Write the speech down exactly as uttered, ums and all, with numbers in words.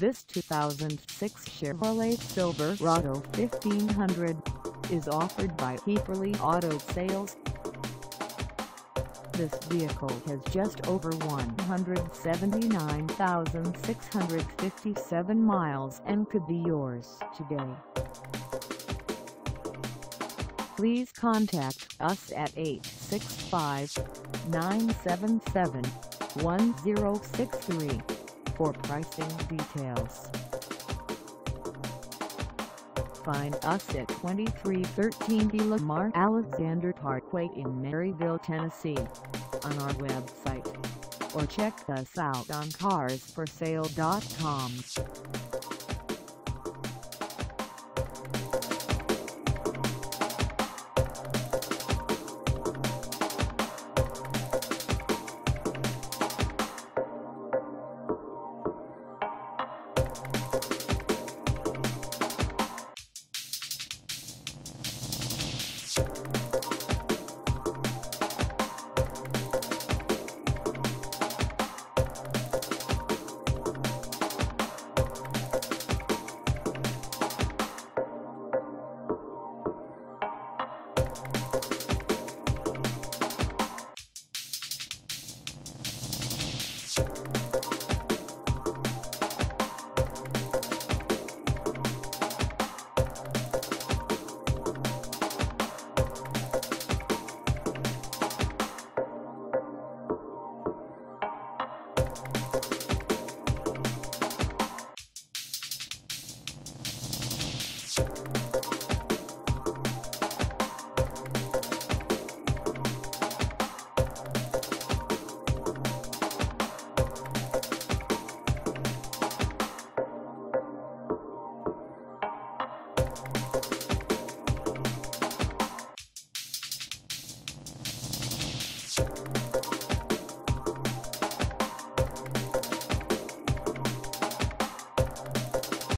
This two thousand six Chevrolet Silverado fifteen hundred is offered by Hepperly Auto Sales. This vehicle has just over one hundred seventy-nine thousand six hundred fifty-seven miles and could be yours today. Please contact us at eight six five, nine seven seven, one zero six three for pricing details. Find us at twenty-three thirteen Lamar Alexander Parkway in Maryville, Tennessee, on our website, or check us out on cars for sale dot com. You